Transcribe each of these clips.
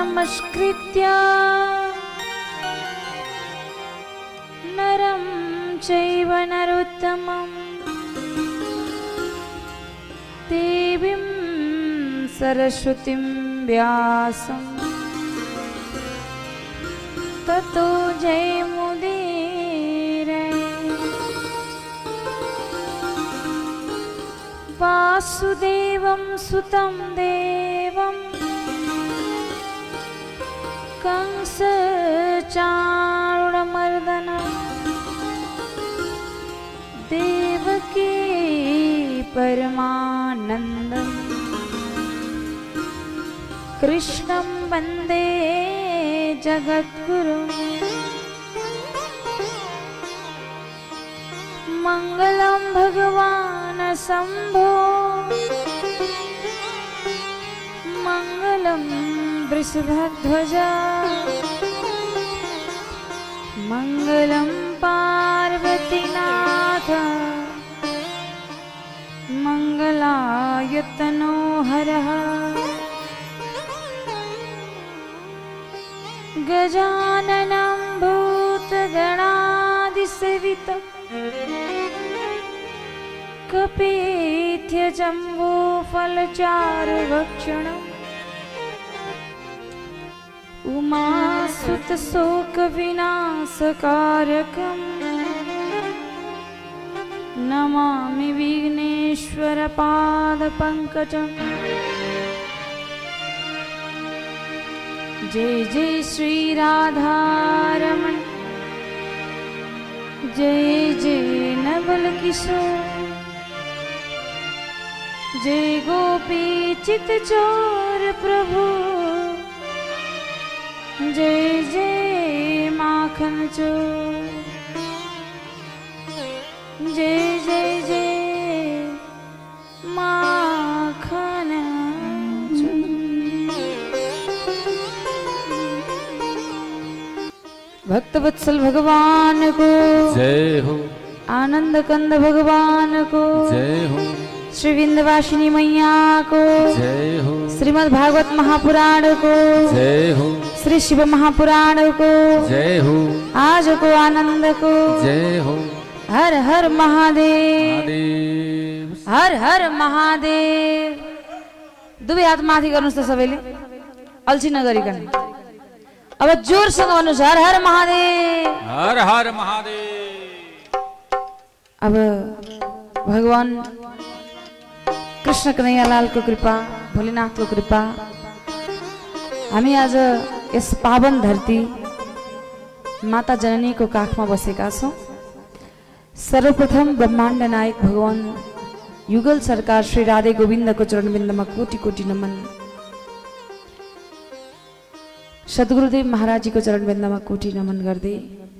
नमस्कृत्य नरं चैव नरोत्तमं देवीं सरस्वतीं व्यासं ततो जयमुदीरये। वासुदेवं सुतं देवं कंसचाणूरमर्दनं देवकी परमानन्दं कृष्णं वन्दे जगद्गुरुं। मङ्गलं भगवान् शम्भो मङ्गलं वृषभध्वजा मङ्गलं पार्वतीनाथ मङ्गलायतनो हरः। गजाननं भूतगणादिसेवितं कपिध्यजम्बूफलचारुभक्षणम् उमासुतशोकविनाशकारकम् नमामि विघ्नेश्वरपादपङ्कजम्। जय जय श्री राधारमण जय जय नवल किशोर जय गोपी चित चोर प्रभु जय जय माखन चोर जय जय जय माखन चोर। भक्तवत्सल भगवान को जय हो। आनंद कंद भगवान को जय हो। श्री विंध्यवासिनी मैया को जय हो। श्रीमद् भागवत महापुराण को जय हो। श्री शिव महापुराण को जय हो। आज को आनंद को जय हो। हर हर महादेव महादेव हर हर महादेव। दुवै हात माथि गर्नुस् त सबैले अल्छी नगरिकन। अब जोरसँग भन्नुस् हर हर महादेव हर हर महादेव। अब भगवान कृष्ण कन्हैयालाल को कृपा भोलेनाथ को कृपा हामी आज यस पावन धरती माता जननी को काखमा बसेका छौं। सर्वप्रथम ब्रह्माण्ड नायक भगवान युगल सरकार श्री राधे गोविंद को चरणबिन्दमा कोटि कोटि नमन। सद्गुरुदेव महाराज जी को चरणबिन्दमा कोटि नमन गर्दै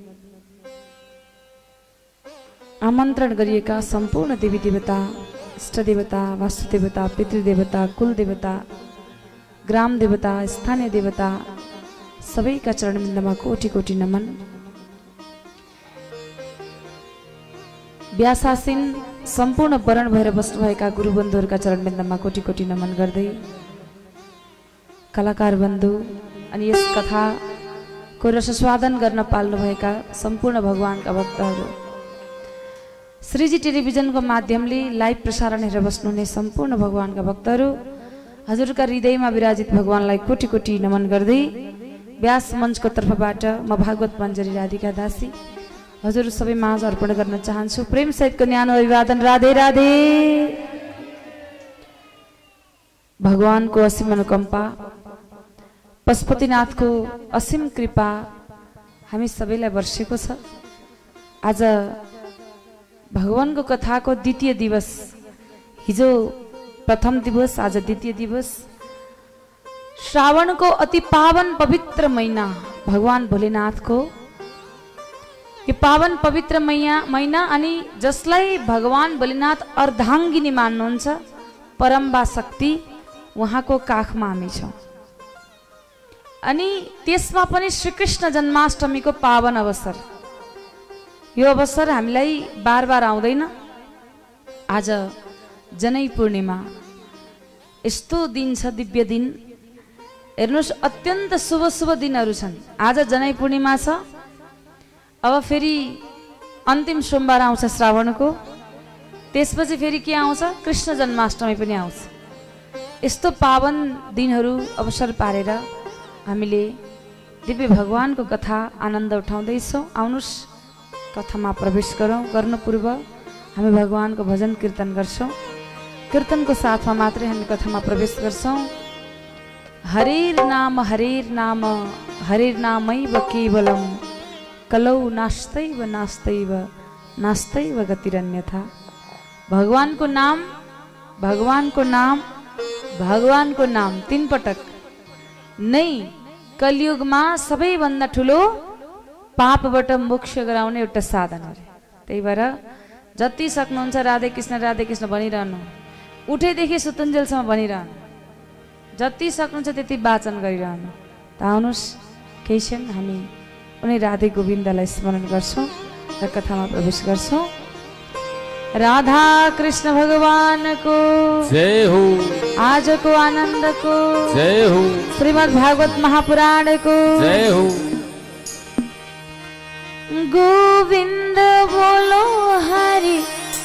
आमन्त्रण गरिएका सम्पूर्ण देवी देवता इष्ट देवता वास्तु देवता पितृदेवता कुल देवता ग्राम देवता स्थानीय देवता सबैका चरणबिन्दमा कोटि कोटि नमन। व्यासासीन सम्पूर्ण वरण भएर बस्नुभएका गुरुबन्धुहरूका चरणबिन्दमा कोटि कोटि नमन गर्दै कलाकार बन्धु अनि यस कथाको रसस्वादन गर्न पाल्नुभएका सम्पूर्ण भगवानका भक्तहरू श्रीजी टेलिभिजनको माध्यमले लाइभ प्रसारण हेरेर बस्नुहुने सम्पूर्ण भगवानका भक्तहरू हजुरका हृदयमा विराजित भगवानलाई कोटि कोटि नमन गर्दै व्यास मञ्चको तर्फबाट म भागवत मञ्जरी राधिका दासी हजुर सबै माझ अर्पण गर्न चाहन्छु प्रेम सहितको न्यानो अभिवादन। राधे राधे। भगवानको असीम अनुकम्पा पशुपतिनाथको असीम कृपा हामी सबैलाई वर्षेको छ। आज भगवानको कथाको द्वितीय दिवस, हिजो प्रथम दिवस आज द्वितीय दिवस। श्रावणको अति पावन पवित्र महिना भगवान भोलेनाथको यो पावन पवित्र महिना अनि जसलाई भगवान भोलेनाथ अर्धाङ्गिनी मान्नुहुन्छ परम्बा शक्ति उहाँको काखमा हामी छौं। अनि त्यसमा पनि श्रीकृष्ण जन्माष्टमीको पावन अवसर, यो अवसर हामीलाई बार बार आउँदैन। आज जनै पूर्णिमा यस्तो दिन छ, दिव्य दिन। हेर्नुहोस् अत्यन्त शुभ शुभ दिनहरू छन्। आज जनै पूर्णिमा छ, अब फेरि अन्तिम सोमबार आउँछ श्रावणको, त्यसपछि फेरि के आउँछ? कृष्ण जन्माष्टमी पनि आउँछ। यस्तो पावन दिनहरू अवसर पारेर हामीले दिव्य भगवानको कथा आनन्द उठाउँदैछौँ। आउनुहोस् कथामा प्रवेश गर्नु पूर्व हामी भगवानको भजन कीर्तन गर्छौँ। कीर्तनको साथमा मात्रै हामी कथामा प्रवेश गर्छौँ। हरेर नाम हरेर नामैव केवलम कलौ नास्त्यैव नास्त्यैव नास्त्यैव गतिरन्यथा। भगवानको नाम भगवानको नाम भगवानको नाम तीन पटक नै कलियुगमा सबैभन्दा ठुलो पापबाट मोक्ष गराउने एउटा साधन हो। त्यही भएर जति सक्नुहुन्छ राधे कृष्ण भनिरहनु, उठेदेखि सुतुन्जेलसम्म भनिरहनु, जति सक्नुहुन्छ त्यति वाचन गरिरहनु। त आउनुहोस् केही छैन, हामी उनी राधे गोविन्दलाई स्मरण गर्छौँ र कथामा प्रवेश गर्छौँ। राधा कृष्ण भगवानको जय हो, आजको आनन्दको जय हो, श्रीमद् भागवत महापुराणको जय हो। गोविंद बोलो हरि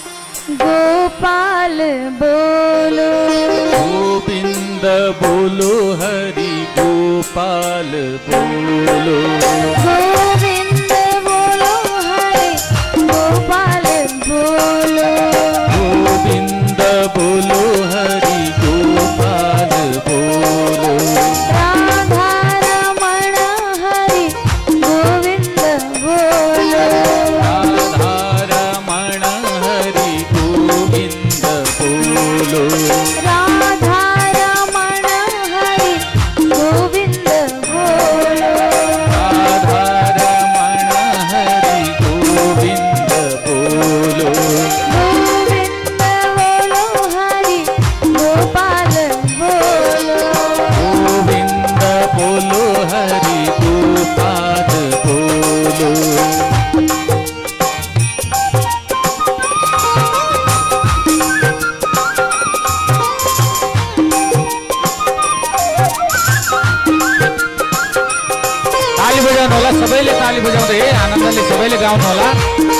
गोपाल बोलो, गोविंद बोलो हरि गोपाल बोलो, गोविंद बोलो हरि गोपाल बोलो, गोविंद बोलो हरि गोपाल बोलो। राधा रमण हरि गोविंद बोलो, राधा रमण हरि गोविंद बोलो, राधा रमण हरि गोविंद बोलो, राधा रमण हरि गोविंद बोलो, गोविंद बोलो हरि गोपाल बोलो, गोविंद बोलो हरि गोपाल बोलो। ताली बजाउनु होला, सबैले ताली बजाउँदै आनन्दले सबैले गाउनु होला।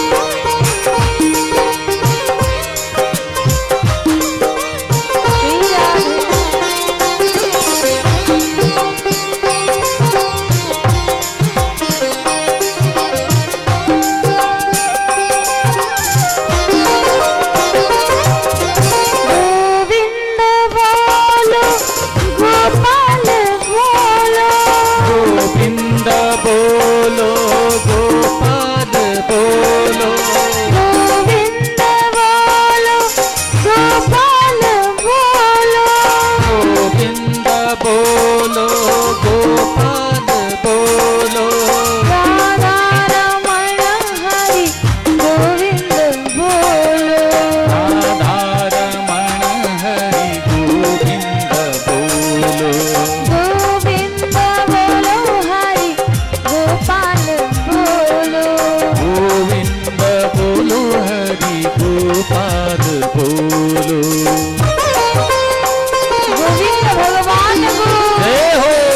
गोविंद बोलो गोपाल बोलो, गोविंद बोलो गोपाल बोलो, गोविंद बोलो गोपाल बोलो, गोविंद बोलो गोपाल बोलो, राधा रमण हरि गोविंद बोलो, राधा रमण हरि गोविंद बोलो, गोविंद बोलो हरि गोपाल बोलो, गोविंद बोलो हरि गोपाल बोलो। गोविंद भगवान को जय हो।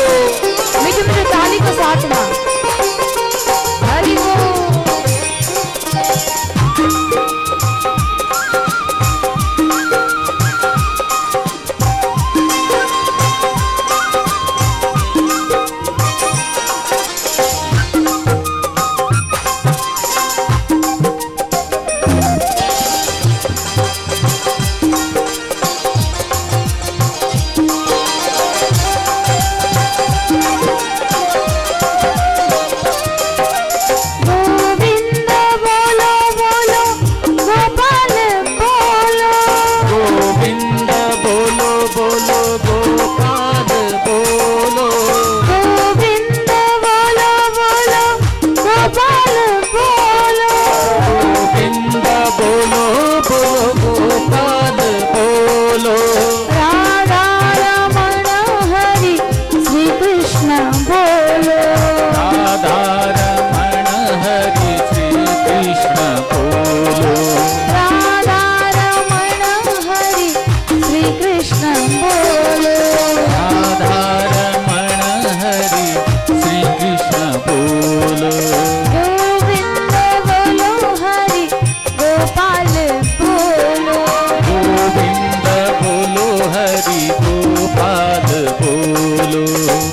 हरि गोपाल बोलो।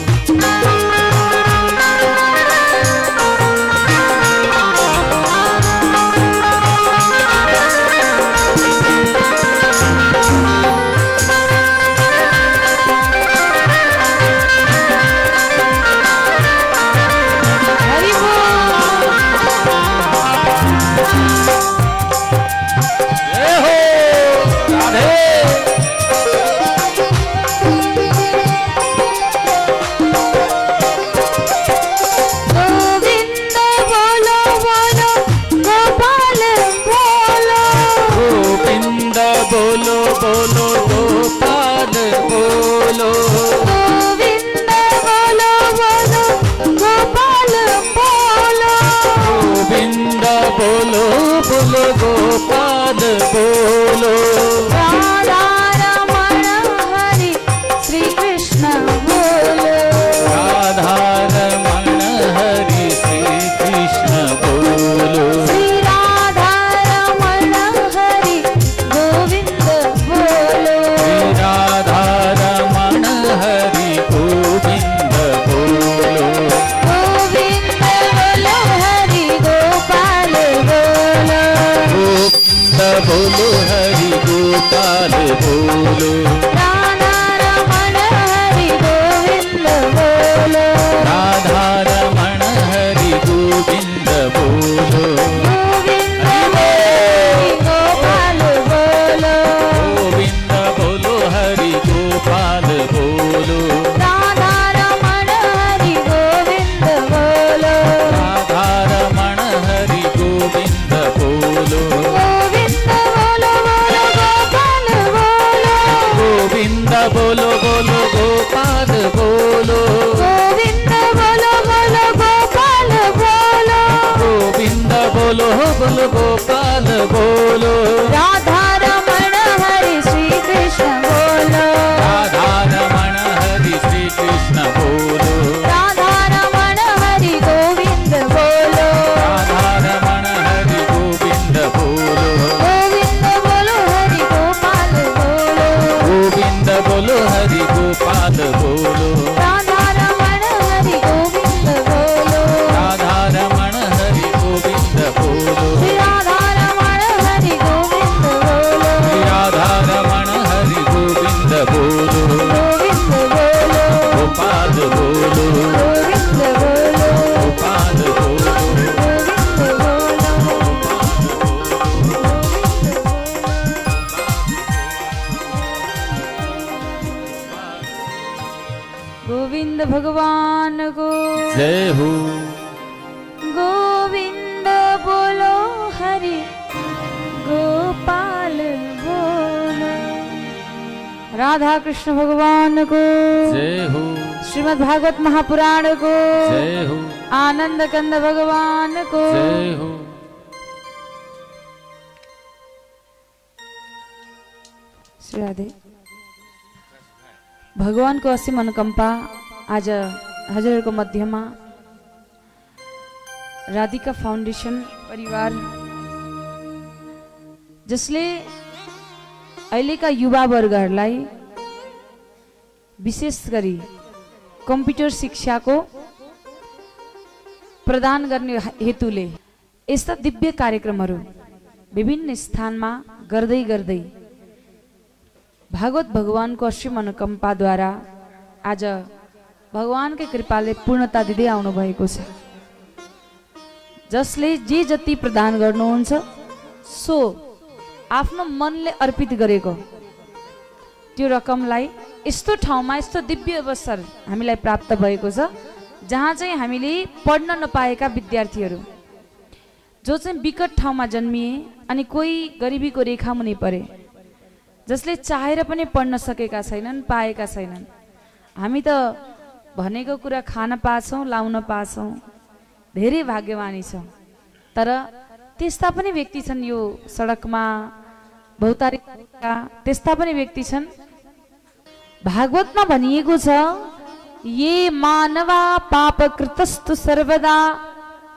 गोपाल बोलो। राधा रमण हरि श्री कृष्ण बोलो। राधा रमण हरि श्री कृष्ण बोलो। श्री राधा रमण हरि गोविंद बोलो। श्री राधा रमण हरि गोविंद बोलो। गोविंद बोलो हरि गोपाल बोलो। बोलो हरि गोपाल बोलो। राधा रमण हरि गोविंद बोलो। राधा रमण हरि गोविंद बोलो। गोविंद हरि गोपाल बोलो। गोविंद बोलो हरि गोपाल बोलो। राधा रमण हरि गोविंद बोलो। राधा रमण हरि गोविंद बोलो। गोविंद बोलो बोलो गोपाल बोलो। गोविंद बोलो बोलो गोपाल बोलो। गोविंद बोलो बोलो गोपाल बोलो। राधा रमण हरि श्री कृष्ण बोलो। राधा रमण हरि श्री कृष्ण बोलो। राधा रमण हरि गोविंद बोलो। राधा रमण हरि गोविंद बोलो। गोविंद बोलो हरि गोपाल बोलो। गोविंद बोलो हरि गोपाल बोलो। राधा रमण हरि गोविंद बोलो। राधा रमण हरि गोविंद बोलो। श्री राधा रमण हरि गोविंद बोलो। श्री राधा रमण हरि गोविंद बोलो। गोविंद बोलो गोपाल बोलो। गोविंद बोलो गोपाल बोलो। गोविंद बोलो। गोविंद भगवान को जय हो। गोविंद बोलो हरि गोपाल बोलो। राधा कृष्ण भगवान को जय हो। श्रीमद् भागवत महापुराण को जय हो। आनंद कंद भगवान को जय हो। श्री राधे। भगवान को असीम अनुकंपा आज हजुरहरुको मध्यमा राधिका फाउन्डेसन परिवार जसले अहिलेका युवा वर्गहरूलाई विशेष गरी कम्प्युटर शिक्षाको प्रदान गर्ने हेतुले यस्ता दिव्य कार्यक्रमहरू विभिन्न स्थानमा गर्दै गर्दै भागवत भगवानको असीम अनुकम्पाद्वारा आज भगवानकै कृपाले पूर्णता दिँदै आउनु भएको छ। जसले जे जति प्रदान गर्नुहुन्छ सो आफ्नो मनले अर्पित गरेको त्यो रकमलाई यस्तो ठाउँमा यस्तो दिव्य अवसर हामीलाई प्राप्त भएको छ जहाँ चाहिँ हामीले पढ्न नपाएका विद्यार्थीहरू जो चाहिँ विकट ठाउँमा जन्मिए अनि कोही गरिबीको रेखा मुनि परे, जसले चाहेर पनि पढ्न सकेका छैनन्, पाएका छैनन्। हामी त भनेको कुरा खान पाछौँ, लाउन पाछौँ, धेरै भाग्यमानी छौँ। तर त्यस्ता पनि व्यक्ति छन् यो सडकमा भौतारिका, त्यस्ता पनि व्यक्ति छन्। भागवतमा भनिएको छ ये मानवा पापकृतस्तु सर्वदा।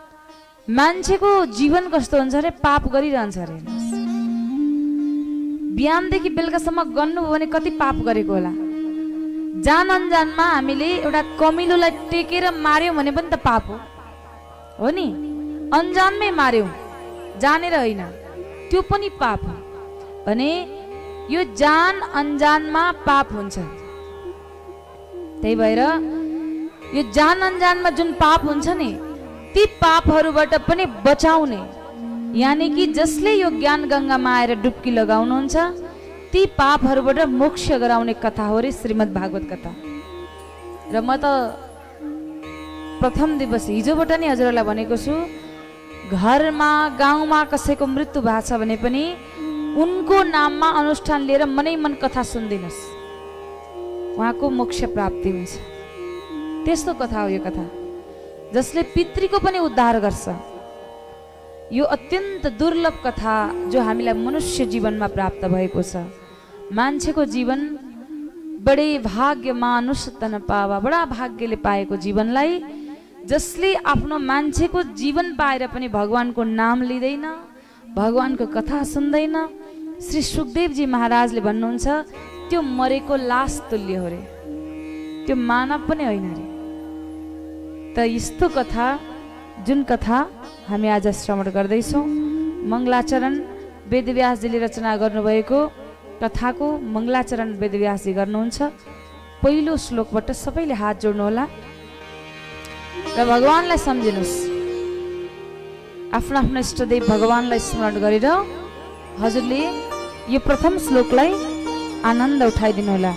मान्छेको जीवन कस्तो हुन्छ अरे पाप गरिरहन्छ अरे। बिहानदेखि बेलुकासम्म गर्नुभयो भने कति पाप गरेको होला। जान अनजानमा हामीले एउटा कमिलोलाई टेकेर मार्यौँ भने पनि त पाप हो नि। अनजानमै मार्यौँ, जानेर होइन, त्यो पनि पाप हो। भने यो जान अनजानमा पाप हुन्छ। त्यही भएर यो जान अनजानमा जुन पाप हुन्छ नि, ती पापहरूबाट पनि बचाउने, यानी कि जसले यो ज्ञान गङ्गामा आएर डुब्की लगाउनुहुन्छ ती पापहरूबाट मोक्ष गराउने कथा हो रे श्रीमद् भागवत कथा। र म त प्रथम दिवस हिजोबाट नै हजुरहरूलाई भनेको छु, घरमा गाउँमा कसैको मृत्यु भएको छ भने पनि उनको नाममा अनुष्ठान लिएर मनै मन कथा सुनिदिनुहोस्, उहाँको मोक्ष प्राप्ति हुन्छ। त्यस्तो कथा हो यो कथा, जसले पितृको पनि उद्धार गर्छ। यो अत्यन्त दुर्लभ कथा जो हामीलाई मनुष्य जीवनमा प्राप्त भएको छ। मान्छेको जीवन बडे भाग्य मानुष तन पावा, बडा भाग्यले पाएको जीवनलाई जसले आफ्नो मान्छेको जीवन पाएर पनि भगवानको नाम लिँदैन, भगवानको कथा सुन्दैन, श्री सुखदेवजी महाराजले भन्नुहुन्छ त्यो मरेको लास तुल्य हो रे, त्यो मानव पनि होइन रे। त यस्तो कथा, जुन कथा हामी आज श्रवण गर्दैछौँ, मङ्गलाचरण वेदव्यासजीले रचना गर्नुभएको कथाको मङ्गलाचरण वेदव्यासजी गर्नुहुन्छ। पहिलो श्लोकबाट सबैले हात जोड्नु होला र भगवानलाई सम्झिनुहोस्। आफ्नो आफ्नो इष्टदेव भगवानलाई स्मरण गरेर हजुरले यो प्रथम श्लोकलाई आनन्द उठाइदिनु होला।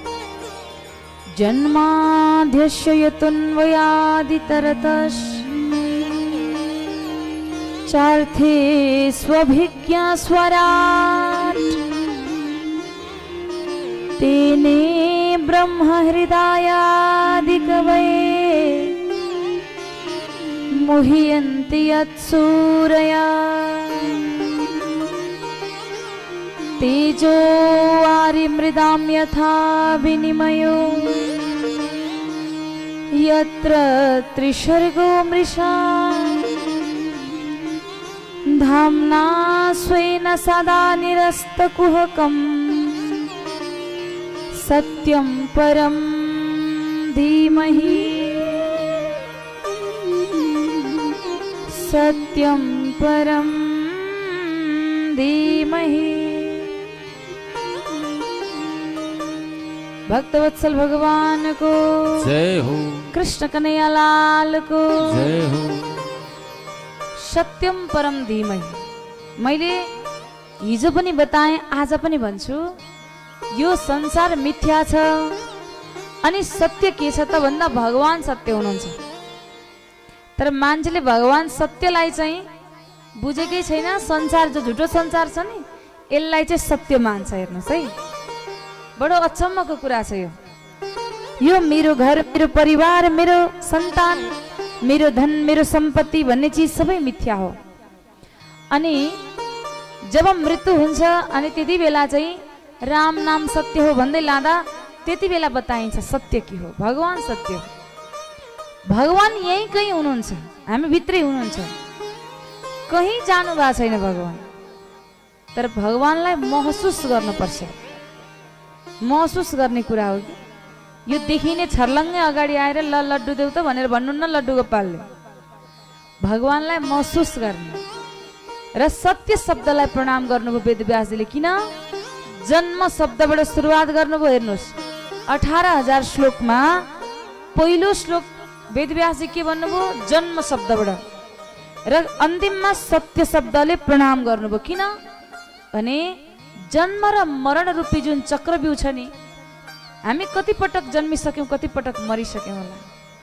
जन्माद्यस्य यतोऽन्वयादितरतश्च चार्थे स्वभिज्ञा स्वराट् तेने ब्रह्म हृदयादिकवये मुह्यन्ति यत्सूरया तेजो वारिमृदां यथा विनिमयो यत्र त्रिसर्गो मृषा धाम्ना स्वेन सदा निरस्तकुहकम् सत्यं परं धीमहि सत्यं परं धीमहि। भक्तवत्सल भगवान को जय हो, कृष्ण कन्हैया लाल को जय हो। सत्यम परम धीमहि। मैले हिजो पनि बताएँ, आज पनि भन्छु, यो संसार मिथ्या छ अनि सत्य के छ त भन्दा भगवान सत्य हुनुहुन्छ। तर मान्छेले भगवान सत्यलाई चाहिँ बुझेकै छैन। संसार जो झुटो संसार छ नि, यसलाई चाहिँ सत्य मान्छ। हेर्नुहोस् है, बडो अचम्मको कुरा छ यो। यो मेरो घर, मेरो परिवार, मेरो सन्तान, मेरो धन, मेरो सम्पत्ति भन्ने चिज सबै मिथ्या हो। अनि जब मृत्यु हुन्छ अनि त्यति बेला चाहिँ राम नाम सत्य हो भन्दै लाँदा त्यति बेला बताइन्छ सत्य के हो। भगवान सत्य हो। भगवान यहीँ कहीँ हुनुहुन्छ, हामी भित्रै हुनुहुन्छ, कहीँ जानु भएको छैन भगवान। तर भगवानलाई महसुस गर्नुपर्छ। महसुस गर्ने कुरा हो कि यो देखिने छर्लङ्गै अगाडि आएर ल लड्डु देऊ त भनेर भन्नुहुन्न लड्डु गोपालले। भगवानलाई महसुस गर्ने र सत्य शब्दलाई प्रणाम गर्नुभयो वेदव्यासजीले। किन? जन्म शब्दबाट सुरुवात गर्नुभयो। हेर्नुहोस्, 18,000 श्लोकमा पहिलो श्लोक वेदव्यासजी के भन्नुभयो? जन्म शब्दबाट। र अन्तिममा सत्य शब्दले प्रणाम गर्नुभयो। किन भने जन्म र मरण रूपी जुन चक्रव्यूह छ नि, हामी कति पटक जन्मिसक्यौँ, कति पटक मरिसक्यौँ होला।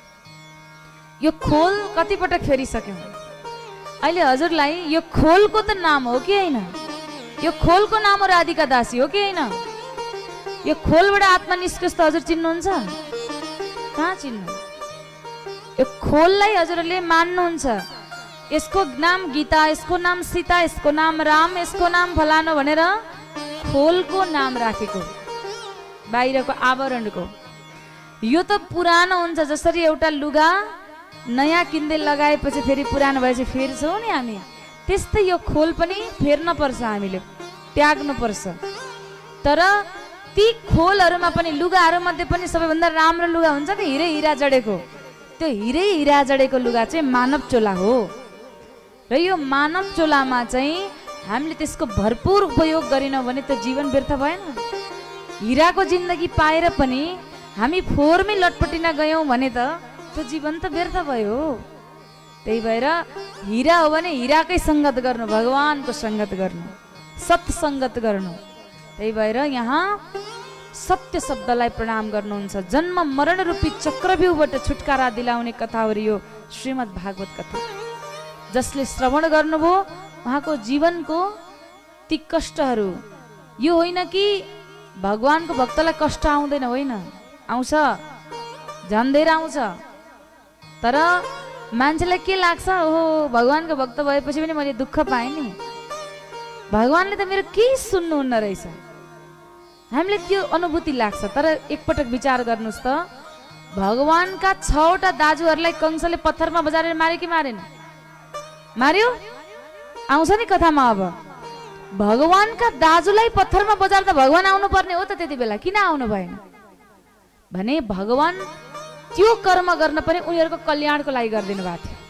यो खोल कति पटक फेरिसक्यौँ। अहिले हजुरलाई यो खोलको त नाम हो कि होइन? यो खोलको नाम हो राधिका दासी हो कि होइन? यो खोलबाट आत्मा निस्कियोस् त हजुर चिन्नुहुन्छ? कहाँ चिन्नु? यो खोललाई हजुरले मान्नुहुन्छ। यसको नाम गीता, यसको नाम सीता, यसको नाम राम, यसको नाम फलानो भनेर खोलको नाम राखेको, बाहिरको आवरणको। यो त पुरानो हुन्छ। जसरी एउटा लुगा नयाँ किन्दै लगाएपछि फेरि पुरानो भएपछि फेर्छौँ नि हामी, त्यस्तै यो खोल पनि फेर्न पर्छ, हामीले त्याग्नु पर्छ। तर ती खोलहरूमा पनि लुगाहरूमध्ये पनि सबैभन्दा राम्रो लुगा हुन्छ नि हिरै हिरा जडेको, त्यो हिरै हिरा जडेको लुगा चाहिँ मानव चोला हो। र यो मानव चोलामा चाहिँ हामीले त्यसको भरपुर उपयोग गरेनौँ भने त्यो जीवन व्यर्थ भएन। हिराको जिन्दगी पाएर पनि हामी फोहोरमै लटपटिन गयौँ भने त त्यो जीवन त व्यर्थ भयो। त्यही भएर हिरा हो भने हिराकै सङ्गत गर्नु, भगवानको सङ्गत गर्नु, सत्सङ्गत गर्नु। त्यही भएर यहाँ सत्य शब्दलाई प्रणाम गर्नुहुन्छ। जन्म मरण रूपी चक्रव्यूहबाट छुटकारा दिलाउने कथा हो यो श्रीमद् भागवत कथा। जसले श्रवण गर्नुभयो उहाँको जीवनको ती कष्टहरू, यो होइन कि भगवानको भक्तलाई कष्ट आउँदैन, होइन, आउँछ, झन् धेरै आउँछ। तर मान्छेलाई के लाग्छ, ओहो भगवानको भक्त भएपछि पनि मैले दुःख पाएँ नि, भगवानले त मेरो केही सुन्नुहुन्न रहेछ, हामीले त्यो अनुभूति लाग्छ। तर एकपटक विचार गर्नुहोस् त, भगवानका 6वटा दाजुहरूलाई कंसले पत्थरमा बजारेर मारे कि मारेन? मार्यो, आउँछ नि कथामा। अब भगवानका दाजुलाई पत्थरमा बजार्दा भगवान आउनु पर्ने हो त, त्यति बेला किन आउनु भएन भने भगवान त्यो कर्म गर्न पनि उनीहरूको कल्याणको लागि गरिदिनु भएको थियो।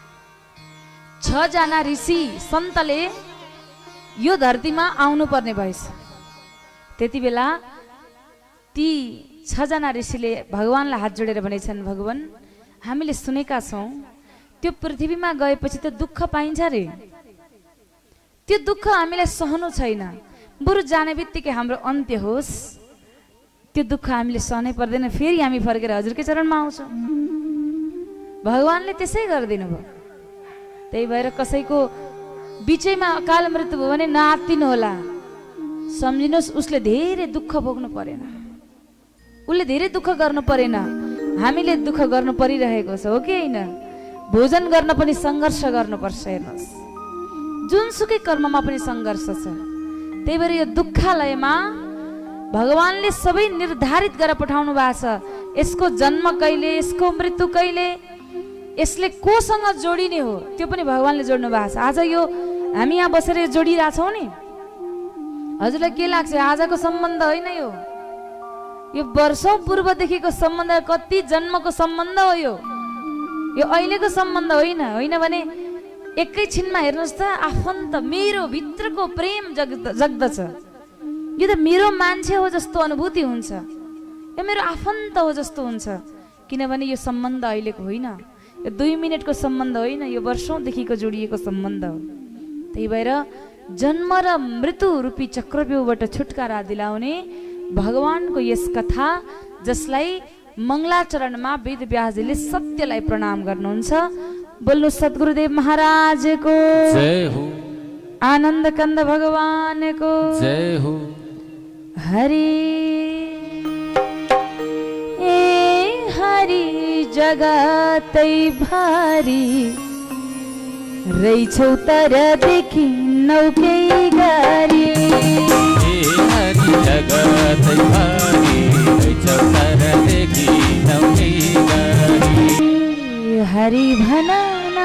6 जना ऋषि सन्तले यो धरतीमा आउनु पर्ने भएछ। त्यति बेला ती 6 जना ऋषिले भगवानलाई हात जोडेर भनेछन्, भगवान हामीले सुनेका छौँ त्यो पृथ्वीमा गएपछि त दुःख पाइन्छ रे, त्यो दुःख हामीलाई सहनु छैन, बरु जाने बित्तिकै हाम्रो अन्त्य होस्, त्यो दुःख हामीले सहनै पर्दैन, फेरि हामी फर्केर हजुरकै चरणमा आउँछौँ। भगवानले त्यसै गरिदिनु भयो। त्यही भएर कसैको बिचैमा अकाल मृत्यु भयो भने नआत्तिनु होला, सम्झिनुहोस् उसले धेरै दुःख भोग्नु परेन, उसले धेरै दुःख गर्नु परेन, हामीले दुःख गर्नु परिरहेको छ, हो कि होइन? भोजन गर्न पनि सङ्घर्ष गर्नुपर्छ। हेर्नुहोस्, जुनसुकै कर्ममा पनि सङ्घर्ष छ। त्यही भएर यो दुःखालयमा भगवानले सबै निर्धारित गरेर पठाउनु भएको छ। यसको जन्म कहिले, यसको मृत्यु कहिले, यसले कोसँग जोडिने हो त्यो पनि भगवानले जोड्नु भएको छ। आज यो हामी यहाँ बसेर जोडिरहेछौँ नि, हजुरलाई के लाग्छ? आजको सम्बन्ध होइन, यो वर्षौँ पूर्वदेखिको सम्बन्ध, कति जन्मको सम्बन्ध हो यो अहिलेको सम्बन्ध होइन। होइन भने एकैछिनमा हेर्नुहोस् त, आफन्त मेरो भित्रको प्रेम जग्दछ, यो त मेरो मान्छे हो जस्तो अनुभूति हुन्छ, यो मेरो आफन्त हो जस्तो हुन्छ। किनभने यो सम्बन्ध अहिलेको होइन, यो 2 मिनटको सम्बन्ध होइन, यो वर्षौँदेखिको जोडिएको सम्बन्ध हो। त्यही भएर जन्म र मृत्यु रूपी चक्रव्यूहबाट छुटकारा दिलाउने भगवानको यस कथा, जसलाई मङ्गलाचरणमा वेद व्यासजीले सत्यलाई प्रणाम गर्नुहुन्छ। बोल्नु सद्गुरुदेव महाराजको जय हो, आनन्द कंद भगवानको जय हो। हरि हरि जगतै भारी रैछौ तरदेखि नौकै गरी, हरि जगतै भारी रैछौ तरदेखि नौकै गरी। हरि भनना,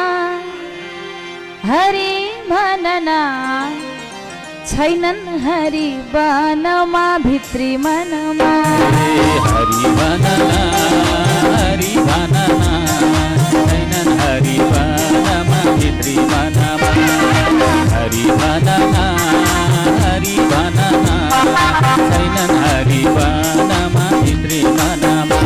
हरि भनना, छैनन् हरि वनमा भित्री मनमा। हरि भनना, हरि भनना, छैनन् हरि वनमा भित्री मनमा। हरि भनना, हरि भनना, छैनन् हरि वनमा भित्री मनमा।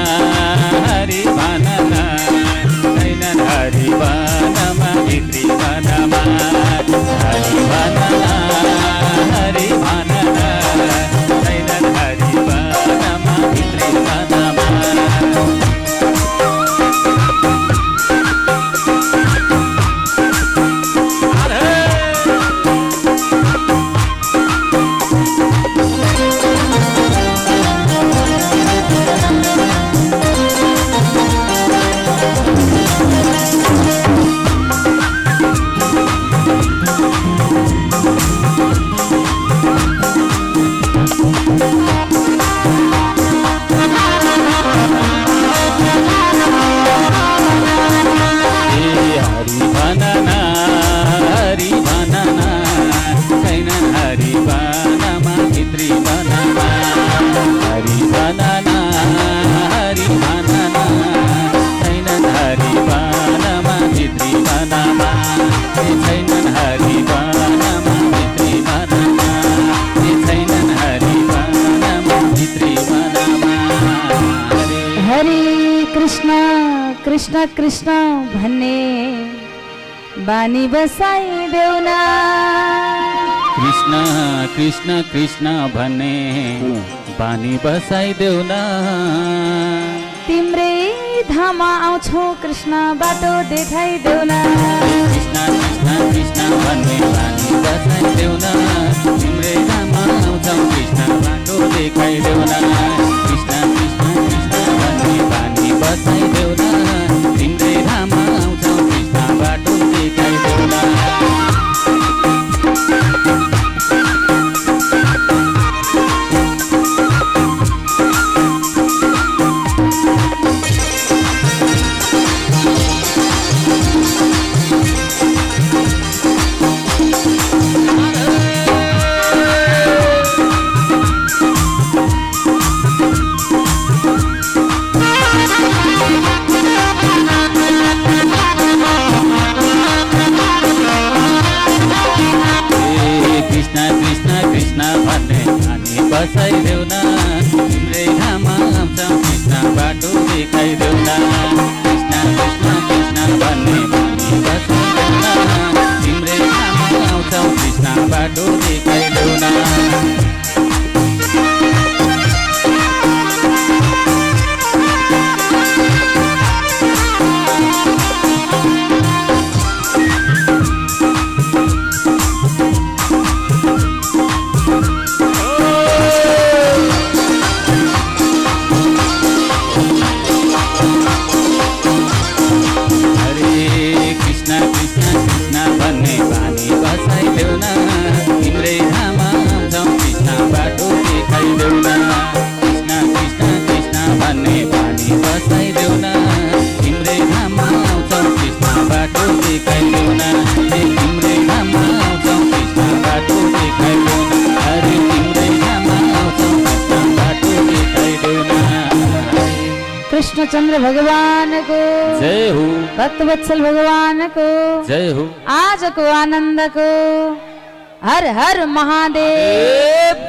हरि वनमा भित्री छैनन् हरि वनमा भित्री वनमा छैनन् हरि वनमा भित्री वनमा हरे कृष्ण कृष्ण कृष्ण भन्ने बानी बसाइदेऊ न कृष्ण कृष्ण कृष्ण भन्ने बानी बसाइदेऊ न तिम्रै धाम आउँछौ कृष्ण बाटो देखाइदेऊ न कृष्ण कृष्ण कृष्ण भन्ने बानी बसाइदेऊ न तिम्रै धाम आउँछौ कृष्ण बाटो देखाइदेऊ न कृष्ण कृष्ण कृष्ण भन्ने बानी बसाइदेऊ न तिम्रै धाम आउँछौ कृष्ण बाटो देखाइदेऊ न बसाइदेऊ न तिम्रै धाम आउँछौ कृष्ण बाटो देखाइदेऊ न कृष्ण कृष्ण कृष्ण भन्ने बानी बसाइदेऊ न तिम्रै धाम आउँछौ कृष्ण बाटो देखाइदेऊ न कृष्णचंद्र भगवान को जय हो भक्तवत्सल भगवान को जय हो आज को आनंद को हर हर महादेव।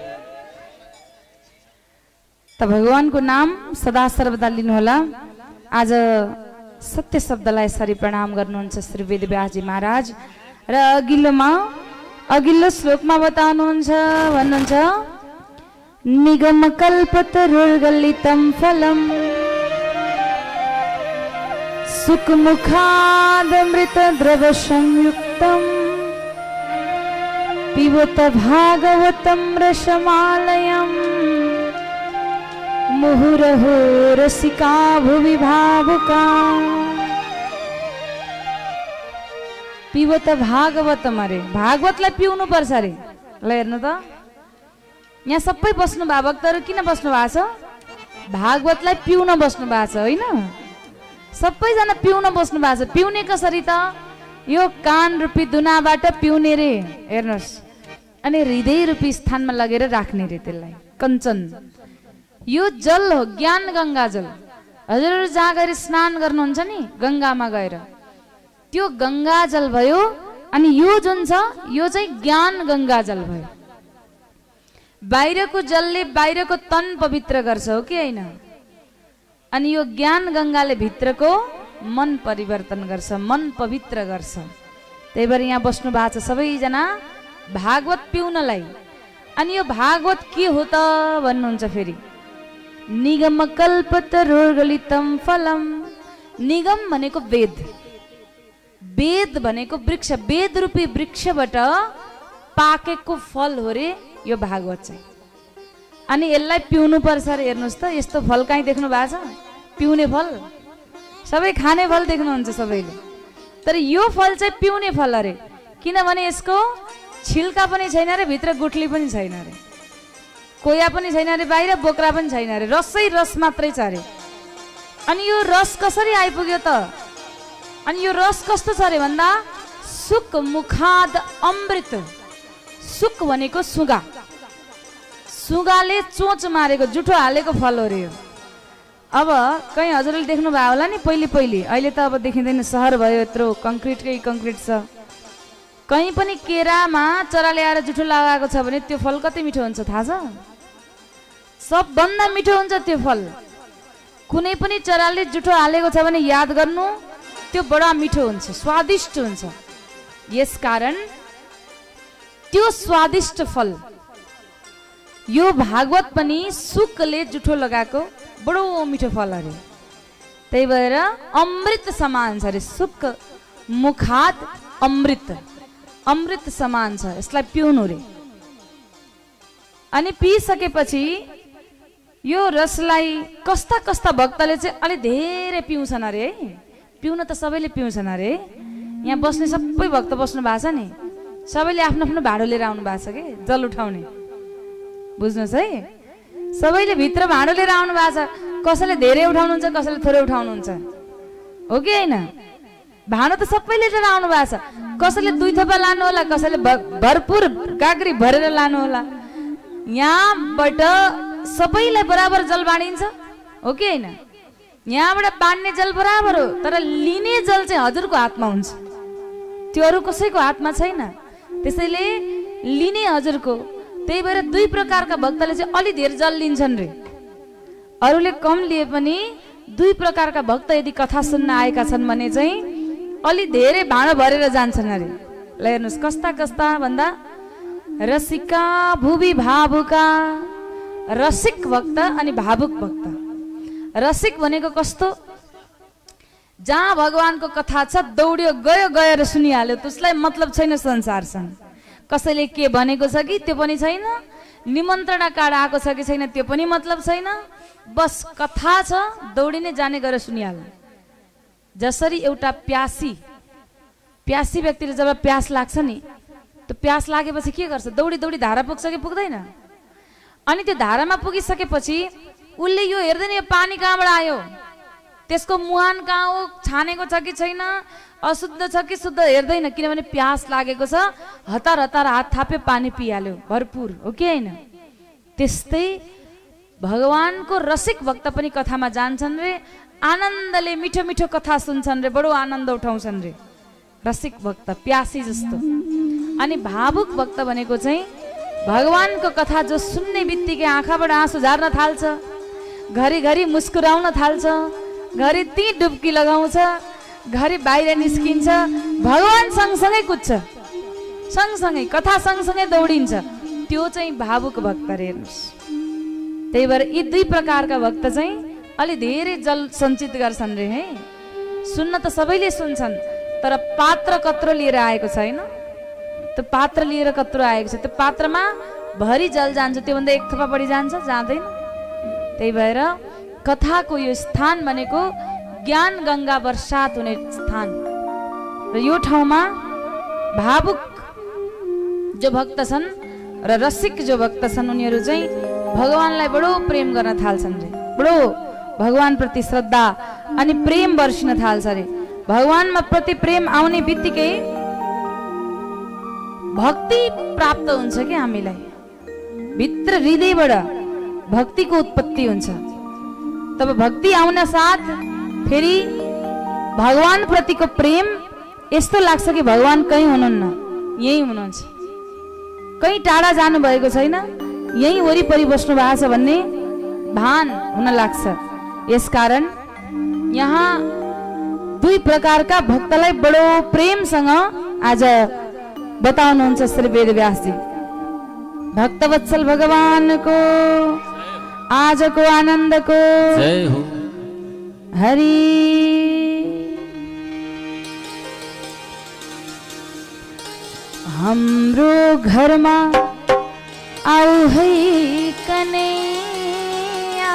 त भगवान को नाम सदा सर्वदा लिनुहोला। आज सत्य शब्दलाई यसरी प्रणाम गर्नुहुन्छ श्री वेदव्यासजी महाराज र अघिल्लो श्लोकमा बताउनुहुन्छ भन्नुहुन्छ निगम कल्पतरुर्गलितं फलम् सुखमुखादमृत द्रव संयुक्तम् पिबत भागवतं रसमालयम् मुहुरहो रसिका भुवि भावुका। पिबत भागवतम अरे भागवतलाई पिउनु पर्छ अरे। ल हेर्नु त यहाँ सबै बस्नु भएको भक्तहरु किन बस्नु भएको छ? भागवतलाई पिउन बस्नु भएको छ हैन? सबैजना पिउन बस्नु भएको छ। पिउने कसरी त? यो कान रूपी दुनाबाट पिउने रे। हेर्नुस् अनि हृदय रूपी स्थानमा लगेर राख्ने रे त्यसलाई। कञ्चन यो जल हो, ज्ञान गंगा जल। हजुरहरु जहाँ गएर स्नान गर्नुहुन्छ नि गंगामा गएर त्यो गंगा जल भयो। अनि यो जुन छ यो चाहिँ ज्ञान गंगा जल भयो। बाहिरको जलले बाहिरको तन पवित्र गर्छ हो कि हैन? अनि यो ज्ञान गंगाले भित्रको मन परिवर्तन गर्छ, मन पवित्र गर्छ। त्यही भएर यहाँ बस्नु भएको छ सबैजना भागवत पिउनलाई। अनि यो भागवत के हो त भन्नुहुन्छ फेरि निगम कल्पतरुर्गलितं फलम्। निगम भनेको वेद, वेद भनेको वृक्ष, वेद रूपी वृक्षबाट पाकेको फल हो रे यो भागवत चाहिँ। अनि यसलाई पिउनु पर्छ रे। हेर्नुस् त यस्तो फल कहीँ देख्नु भएको छ? पिउने फल सबै खाने फल देख्नुहुन्छ सबैले, तर यो फल चाहिँ पिउने फल अरे। किनभने यसको छिल्का पनि छैन रे, भित्र गुठली पनि छैन रे, कोया पनि छैन रे, बाहिर बोक्रा पनि छैन रे, रसै रस मात्रै छ रे। अनि यो रस कसरी आइपुग्यो त? अनि यो रस कस्तो छ रे भन्दा सुक मुखाद अमृत। सुक भनेको सुगा, सुगाले चोच मारेको जुठो हालेको फल हो रे यो। अब कहीँ हजुरले देख्नु भयो होला नि पहिले पहिले, अहिले त अब देखिँदैन, सहर भयो यत्रो कङ्क्रिटकै कङ्क्रिट छ। कहीँ पनि केरामा चराले आएर जुठो लगाएको छ भने त्यो फल कति मिठो हुन्छ थाहा छ? सबभन्दा मिठो हुन्छ त्यो फल। कुनै पनि चराले जुठो हालेको छ भने याद गर्नु, त्यो बडा मिठो हुन्छ, स्वादिष्ट हुन्छ। यसकारण त्यो स्वादिष्ट फल यो भागवत पनि सुकले जुठो लगाएको बडो मिठो फल अरे। त्यही भएर अमृत समान छ अरे, सुक मुखात अमृत, अमृत समान छ, यसलाई पिउनु रे। अनि पिइसकेपछि यो रसलाई कस्ता कस्ता भक्तले चाहिँ अलि धेरै पिउँछन् अरे है। पिउन त सबैले पिउँछन् अरे, यहाँ बस्ने सबै भक्त बस्नु भएको छ नि, सबैले आफ्नो आफ्नो भाँडो लिएर आउनु भएको छ कि जल उठाउने, बुझ्नुहोस् है। सबैले भित्र भाँडो लिएर आउनु भएको छ, कसैले धेरै उठाउनुहुन्छ, कसैले थोरै उठाउनुहुन्छ, हो कि होइन? भाँडो त सबैले लिएर आउनु भएको छ, कसैले 2 थोपा लानु होला, कसैले भरपुर गाग्री भरेर लानु होला। यहाँबाट सबैलाई बराबर जल बाँडिन्छ, हो कि होइन? यहाँबाट बाँड्ने जल बराबर हो, तर लिने जल चाहिँ हजुरको हातमा हुन्छ, त्यो अरू कसैको हातमा छैन। त्यसैले लिने हजुरको। त्यही भएर 2 प्रकारका भक्तले चाहिँ अलि धेरै जल लिन्छन् रे। अरूले कम लिए पनि 2 प्रकारका भक्त यदि कथा सुन्न आएका छन् भने चाहिँ अलि धेरै भाँडो भरेर जान्छन् अरे। ल हेर्नुहोस् कस्ता कस्ता भन्दा रसिका भुवि भावुका, रसिक भक्त अनि भावुक भक्त। रसिक भनेको कस्तो? जहाँ भगवानको कथा छ दौड्यो गयो, गएर सुनिहाल्यो, त्यसलाई मतलब छैन संसारसँग। कसैले के भनेको छ कि त्यो पनि छैन, निमन्त्रणा कार्ड आएको छ कि छैन त्यो पनि मतलब छैन, बस कथा छ दौडिने जाने गरेर सुनिहाल्नु। जसरी एउटा प्यासी व्यक्तिले जब प्यास लाग्छ नि, त्यो प्यास लागेपछि के गर्छ? दौडी दौडी धारा पुग्छ कि पुग्दैन? अनि त्यो धारामा पुगिसकेपछि उसले यो हेर्दैन यो पानी कहाँबाट आयो, त्यसको मुहान कहाँ हो, छानेको छ कि छैन, अशुद्ध छ कि शुद्ध हेर्दैन, किनभने प्यास लागेको छ, हतार हतार हात थाप्यो, पानी पिइहाल्यो भरपुर, हो कि होइन? त्यस्तै भगवानको रसिक भक्त पनि कथामा जान्छन् रे, आनन्दले मिठो मिठो कथा सुन्छन् रे, बडो आनन्द उठाउँछन् रे, रसिक भक्त प्यासी जस्तो। अनि भावुक भक्त भनेको चाहिँ भगवानको कथा जो सुन्ने बित्तिकै आँखाबाट आँसु झार्न थाल्छ, घरिघरि मुस्कुराउन थाल्छ, घरि ती डुब्की लगाउँछ, घरि बाहिर निस्किन्छ, भगवान सँगसँगै कुद्छ, सँगसँगै कथा सँगसँगै दौडिन्छ, त्यो चाहिँ भावुक भक्त रे। हेर्नुहोस्, त्यही भएर यी 2 प्रकारका भक्त चाहिँ अलि धेरै जल सञ्चित गर्छन् रे है। सुन्न त सबैले सुन्छन्, तर पात्र कत्रो लिएर आएको छैन। त्यो पात्र लिएर कत्रो आएको छ, त्यो पात्रमा भरि जल जान्छ, त्योभन्दा 1 थोपा बढी जान्छ, जाँदैन। त्यही भएर कथाको यो स्थान भनेको ज्ञान गङ्गा वर्षात हुने स्थान र यो ठाउँमा भावुक जो भक्त छन् र रसिक जो भक्त छन् उनीहरू चाहिँ भगवानलाई बडो प्रेम गर्न थाल्छन् रे, बडो भगवान प्रति श्रद्धा अनि प्रेम वर्षिन थाल्छ रे। भगवानमा प्रति प्रेम आउने बित्तिकै भक्ति प्राप्त हुन्छ कि हामीलाई, भित्र हृदयबाट भक्तिको उत्पत्ति हुन्छ। तब भक्ति आउन साथ फेरि भगवान प्रतिको प्रेम यस्तो लाग्छ कि भगवान कहीँ हुनुहुन्न, यही हुनुहुन्छ, कहीँ टाढा जानु भएको छैन, यही वरिपरि बस्नु भएको छ भन्ने भान हुन लाग्छ। यसकारण यहाँ 2 प्रकारका भक्तलाई बडो प्रेमसँग आज बताउनुहुन्छ श्री वेदव्यासजी। भक्तवत्सल भगवानको आजको आनन्दको जय हो। हरि। हाम्रो घरमा आऊ है कन्हैया।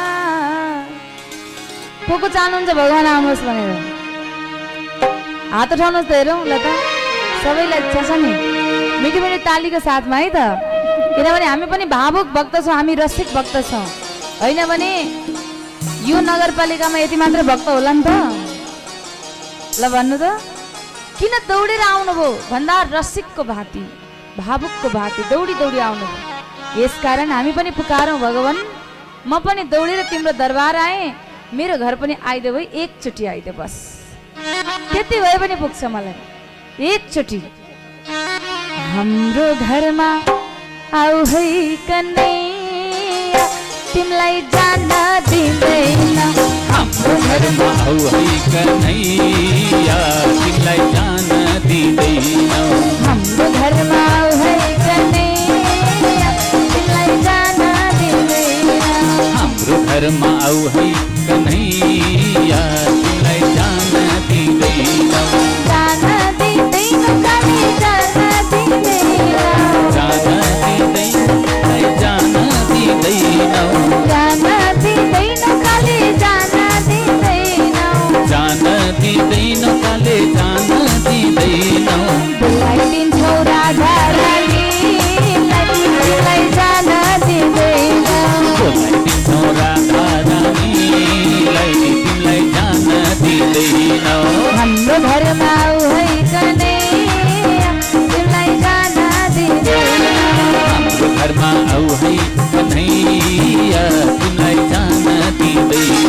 को को चाहनुहुन्छ भगवान आउनुहोस् भनेर? हात उठाउनुहोस् त हेरौँ ल त, सबैलाई इच्छा छ नि, मिठी मिठी तालीको साथमा है त, किनभने हामी पनि भावुक भक्त छौँ, हामी रसिक भक्त छौँ, होइन भने यो नगरपालिकामा यति मात्र भक्त होला नि त। ल भन्नु त, किन दौडेर आउनुभयो भन्दा रसिकको भाती, भावुकको भाती दौडी दौडी आउनुभयो। यसकारण हामी पनि पुकारौँ भगवान, म पनि दौडेर तिम्रो दरबार आएँ, मेरो घर पनि आइदेऊ है, एकचोटि आइदे बस, त्यति भए पनि पुग्छ मलाई एकचोटि। हाम्रो घरमा आऊ है कन्हैया, तिमीलाई जान दिँदैन। हाम्रो घरमा आऊ है कन्हैया, तिमीलाई जान दिँदैन। हाम्रो घरमा आऊ है कन्हैया, तिमीलाई जान दिँदैन। हाम्रो घरमा आऊ है कन्हैया, तिमीलाई जान दिँदैन। जान दिँदैन काली, जान दिँदैन। जान दिँदैन, जान दिँदैन। जान दिँदैन काली, जान दिँदैन। जान दिँदैन काले, जान दिँदैन। बोलाइदिन्छौ राधा रानीलाई, तिमीलाई जान दिँदैन। बोलाइदिन्छौ राधा रानीलाई, तिमीलाई जान दिँदैन। हाम्रो घरमा आऊ है कन्हैया, तिमीलाई जान दिँदैन। हाम्रो घरमा आऊ है कन्हैया, तिमीलाई जान दिँदैन।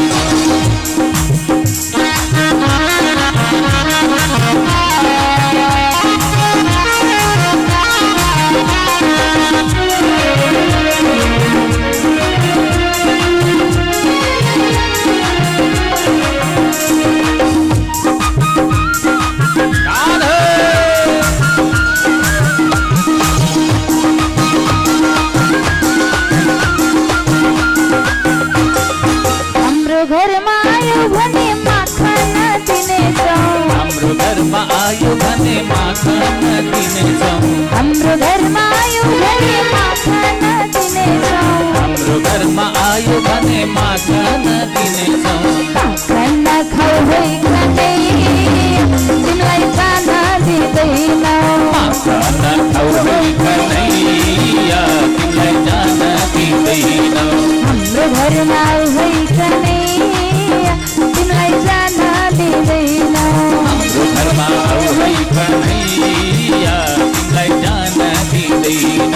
घरमा आयो भने माखन दिनेछौ। हाम्रो घरमा आयो भने माखन दिनेछौ। हाम्रो घरमा आयो भने माखन दिनेछौ। हाम्रो घरमा आयो भने माखन दिनेछौ। माखन खाऊ है कन्हैया, तिमीलाई जान दिँदैन। माखन खाऊ है कन्हैया, तिमीलाई जान दिँदैन। हाम्रो घरमा आऊ है कन्हैया, तिमीलाई जान दिँदैन। हाम्रो घरमा आऊ है कन्हैया, तिमीलाई जान दिँदैन।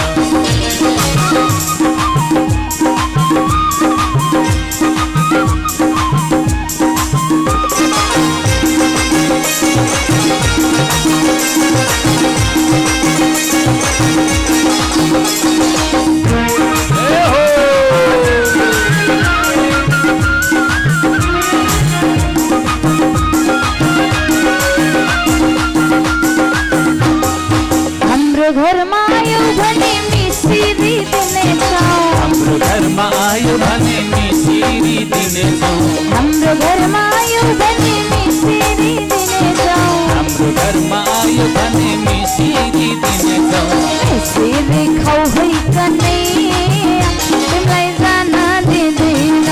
घरमा आयो भने मिसिरी दिनेछौ। हाम्रो घरमा आयो भने मिसिरी दिनेछौ। हाम्रो घरमा आयो भने मिसिरी दिनेछौ। हाम्रो घरमा आयो भने मिसिरी दिनेछौ। मिसिरी खाऊ है कन्हैया, तिमीलाई जान दिँदैन।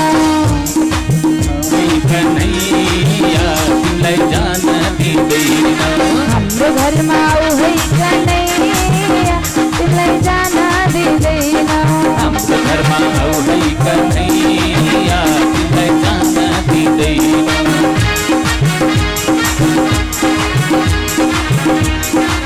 कन्हैया, तिमीलाई जान दिँदैन। हाम्रो घरमा आऊ है कन्हैया, तिमीलाई जान दिँदैन। हाम्रो घरमा आऊ है कन्हैया, तिमीलाई जान दिँदैन।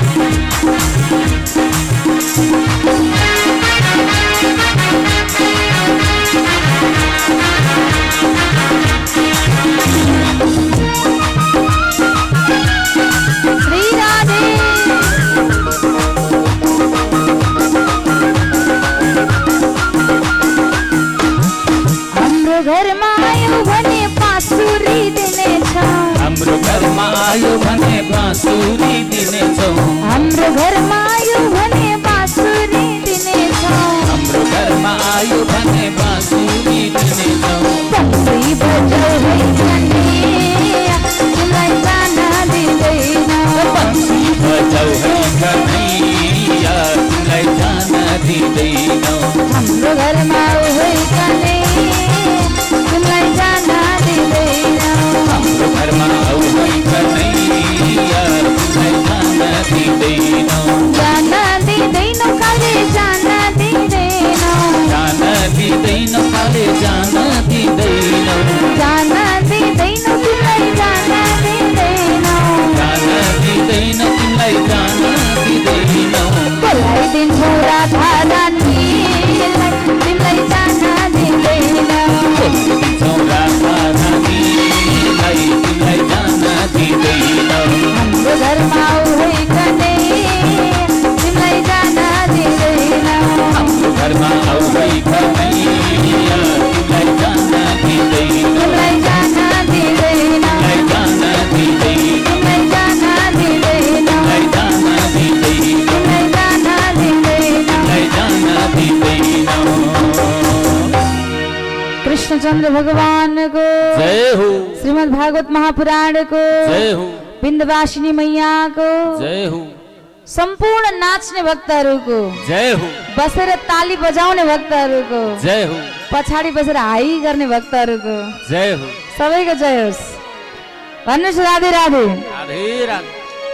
रामचंद्र भगवान को जय हो, श्रीमद् भागवत महापुराण को जय हो, विन्ध्यवासिनी मैया को जय हो, सम्पूर्ण नाच्ने भक्तहरूको जय हो, बसेर ताली बजाउने भक्तहरूको जय हो, पछाडि बसेर हाई गर्ने भक्तहरूको जय हो, सबैको जय होस्। भन्नुहोस् राधे राधे। राधे राधे।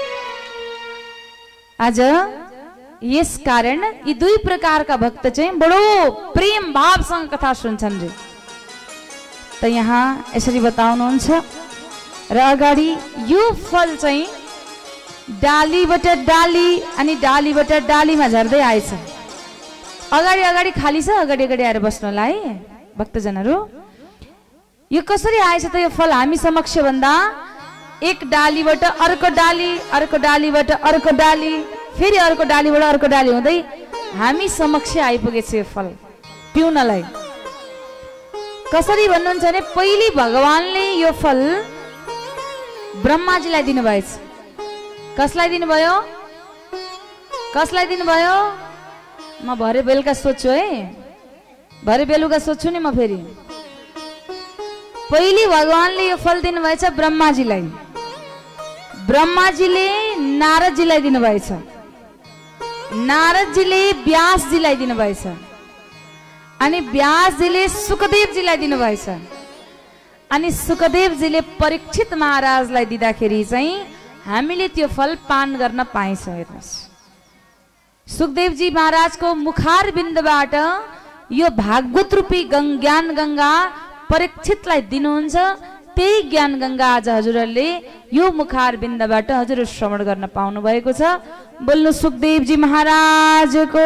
आज यस कारण यी दुई प्रकारका भक्त चाहिँ बडो प्रेम भावसँग कथा सुन्छन् रे। त यहाँ यसरी बताउनुहुन्छ र अगाडि यो फल चाहिँ डालीबाट डाली अनि डालीबाट डालीमा झर्दै आएछ। अगाडि अगाडि खाली छ, अगाडि अगाडि आएर बस्नलाई भक्तजनहरू। यो कसरी आएछ त यो फल हामी समक्ष भन्दा एक डालीबाट अर्को डाली, अर्को डालीबाट अर्को डाली, फेरि अर्को डालीबाट अर्को डाली हुँदै हामी समक्ष आइपुगेछ यो फल पिउनलाई। कसरी भन्नुहुन्छ भने पहिले भगवानले यो फल ब्रह्माजीलाई दिनुभएछ। कसलाई दिनुभयो? कसलाई दिनुभयो? म भरे बेलुका सोध्छु है, भरे बेलुका सोध्छु नि म फेरि। पहिले भगवानले यो फल दिनुभएछ ब्रह्माजीलाई, ब्रह्माजीले नारदजीलाई दिनुभएछ, नारदजीले व्यासजीलाई दिनुभएछ, अनि व्यासजीले सुखदेवजीलाई दिनुभएछ, अनि सुखदेवजीले परीक्षित महाराजलाई दिँदाखेरि चाहिँ हामीले त्यो फल पान गर्न पाएछौँ। हेर्नुहोस्, सुखदेवजी महाराजको मुखार बिन्दबाट यो भागवत रूपी ज्ञान गंगा परीक्षितलाई दिनुहुन्छ। त्यही ज्ञान गंगा आज हजुरहरूले यो मुखार बिन्दबाट हजुर श्रवण गर्न पाउनु भएको छ। बोल्नु सुखदेवजी महाराजको।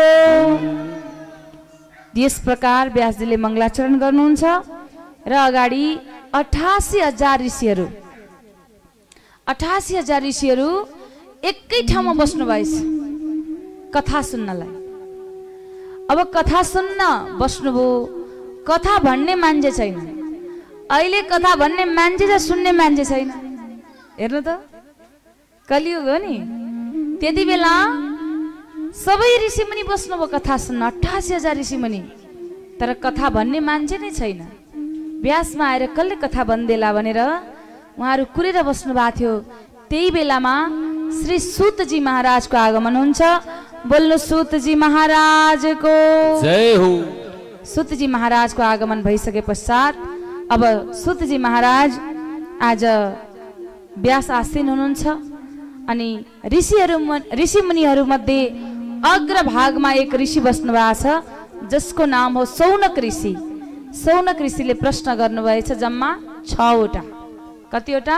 यस प्रकार व्यासजीले मङ्गलाचरण गर्नुहुन्छ र अगाडि 88,000 ऋषिहरू 88,000 ऋषिहरू एकै ठाउँमा बस्नु भएछ कथा सुन्नलाई। अब कथा सुन्न बस्नुभयो, कथा भन्ने मान्छे छैन। अहिले कथा भन्ने मान्छे छ, सुन्ने मान्छे छैन। हेर्नु त, कलियुग हो नि। त्यति बेला सबै ऋषिमुनि बस्नुभयो कथा सुन्न, 88,000 ऋषिमुनि, तर कथा भन्ने मान्छे नै छैन। व्यासमा आएर कसले कथा भन्देला भनेर उहाँहरू कुरेर बस्नु भएको थियो। त्यही बेलामा श्री सूतजी महाराजको आगमन हुन्छ। बोल्नु सूतजी महाराजको जय हो। सूतजी महाराजको आगमन भइसके पश्चात अब सूतजी महाराज आज व्यास आसीन हुनुहुन्छ अनि ऋषिमुनिहरू मध्ये अग्रभागमा एक ऋषि बस्नु भएको छ जसको नाम हो सौनक ऋषि। सौनक ऋषिले प्रश्न गर्नुभएछ जम्मा 6वटा। कतिवटा?